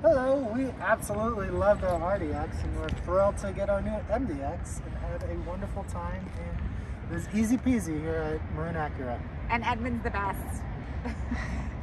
Hello, we absolutely loved our RDX and we're thrilled to get our new MDX and had a wonderful time, and it was easy peasy here at Maroon Acura. And Edmond's the best.